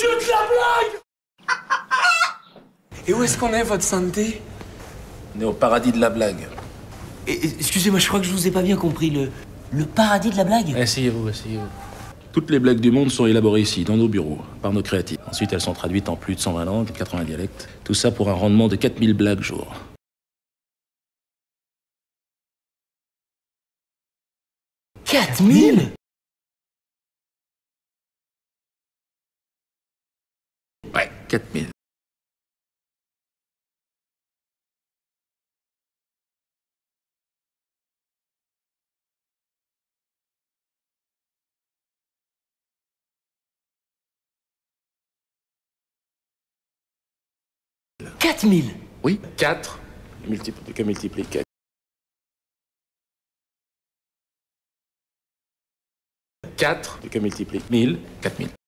dieu de la blague! Et où est-ce qu'on est, votre santé? On est au paradis de la blague. Excusez-moi, je crois que je vous ai pas bien compris. Le paradis de la blague? Asseyez-vous, asseyez-vous. Toutes les blagues du monde sont élaborées ici, dans nos bureaux, par nos créatifs. Ensuite, elles sont traduites en plus de 120 langues, 80 dialectes. Tout ça pour un rendement de 4000 blagues jour. 4000? Ouais, 4000. Oui, 4. Que multiplie 4. 4 que multiplie 1000, 4000.